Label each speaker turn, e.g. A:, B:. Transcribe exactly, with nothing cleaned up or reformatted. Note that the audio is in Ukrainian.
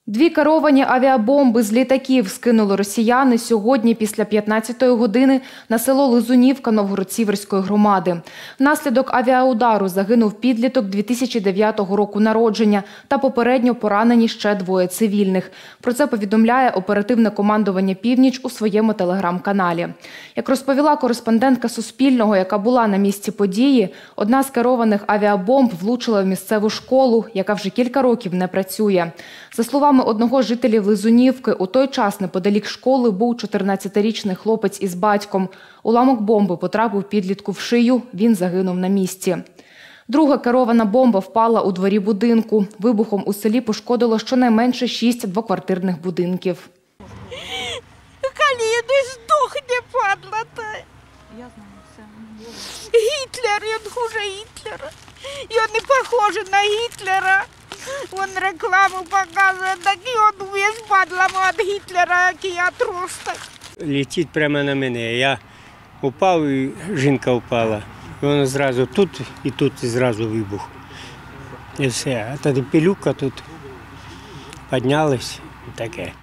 A: Дві керовані авіабомби з літаків скинули росіяни сьогодні після п'ятнадцятої години на село Лизунівка Новгород-Сіверської громади. Внаслідок авіаудару загинув підліток дві тисячі дев'ятого року народження та попередньо поранені ще двоє цивільних. Про це повідомляє оперативне командування «Північ» у своєму телеграм-каналі. Як розповіла кореспондентка Суспільного, яка була на місці події, одна з керованих авіабомб влучила в місцеву школу, яка вже кілька років не працює. За словами одного з жителів Лизунівки, у той час неподалік школи був чотирнадцятирічний хлопець із батьком. Уламок бомби потрапив підлітку в шию, він загинув на місці. Друга керована бомба впала у дворі будинку. Вибухом у селі пошкодило щонайменше шість двоквартирних будинків.
B: Коли не здохне, падла та.
C: Я знаю, все.
B: Гітлер, він хуже Гітлера. Він не похожий на Гітлера. Він рекламу показує, такий він весь падлами від Гітлера, який отросток.
D: Летить прямо на мене. Я упав і жінка впала. І воно зразу тут і тут зразу вибух. І все. А тоді пилюка тут піднялась і таке.